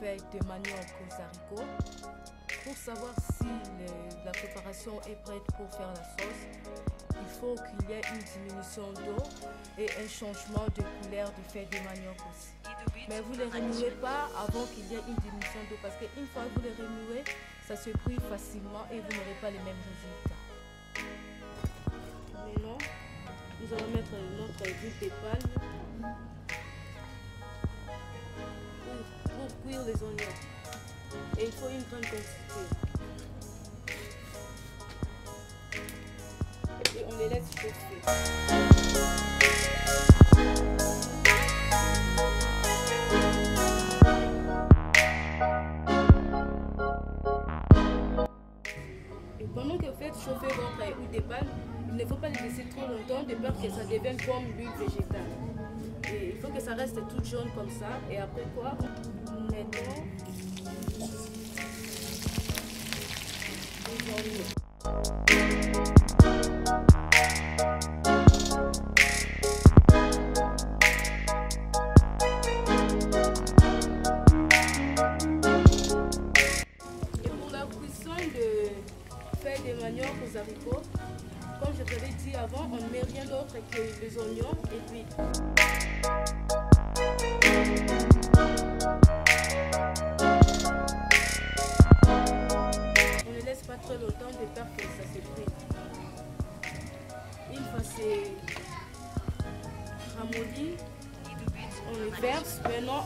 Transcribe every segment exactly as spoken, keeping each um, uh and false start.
feuilles de manioc aux haricots. Pour savoir si le, la préparation est prête pour faire la sauce, il faut qu'il y ait une diminution d'eau et un changement de couleur des feuilles de manioc aussi. Mais vous ne les remuez pas avant qu'il y ait une diminution d'eau parce qu'une fois que vous les remuez, ça se cuit facilement et vous n'aurez pas les mêmes résultats. Maintenant, nous allons mettre notre huile de palme pour, pour cuire les oignons. Et il faut une grande quantité. Et on les laisse chauffer. Et pendant que vous faites chauffer votre huile de palme, il ne faut pas les laisser trop longtemps de peur que ça devienne comme l'huile végétale. Et il faut que ça reste tout jaune comme ça. Et après quoi, nous mettons les oignons. Et pour la cuisson de feuilles de manioc aux haricots, comme je t'avais dit avant, on ne met rien d'autre que les oignons et puis on ne laisse pas trop longtemps de peur que ça se brûle. Une fois c'est ramolli, on le verse. Maintenant,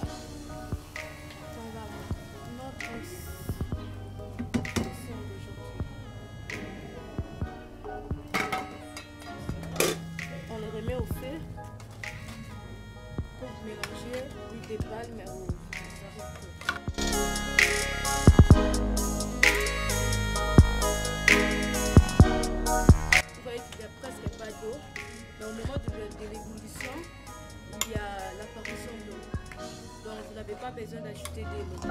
on le remet au feu pour mélanger l'huile de palme aux haricots. Vous voyez qu'il n'y a presque pas d'eau. Mais au moment de, de l'ébullition, il y a l'apparition d'eau. Donc vous n'avez pas besoin d'ajouter de l'eau.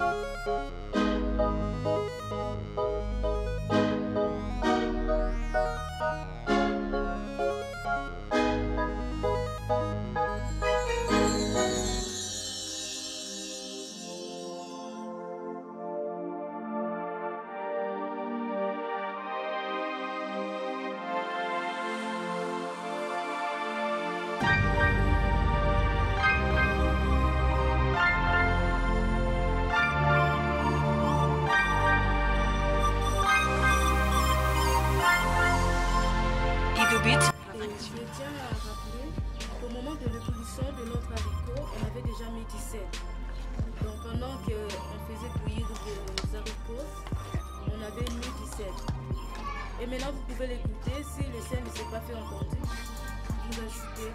Je tiens à rappeler qu'au moment de l'ébullition de notre haricot, on avait déjà mis du sel. Donc pendant qu'on faisait bouillir les haricots, on avait mis du sel. Et maintenant vous pouvez l'écouter. Si le sel ne s'est pas fait entendre, vous ajoutez.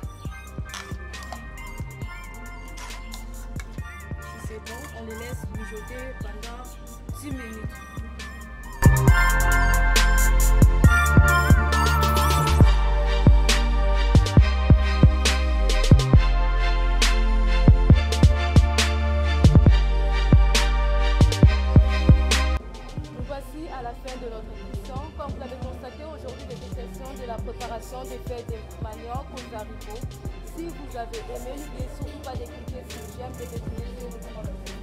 Si c'est bon, on les laisse mijoter pendant dix minutes. À la fin de notre émission, comme vous l'avez constaté aujourd'hui, dégustation de la préparation des feuilles de manioc aux haricots. Si vous avez aimé, n'oubliez surtout pas de cliquer sur j'aime et de cliquer sur le commentaire.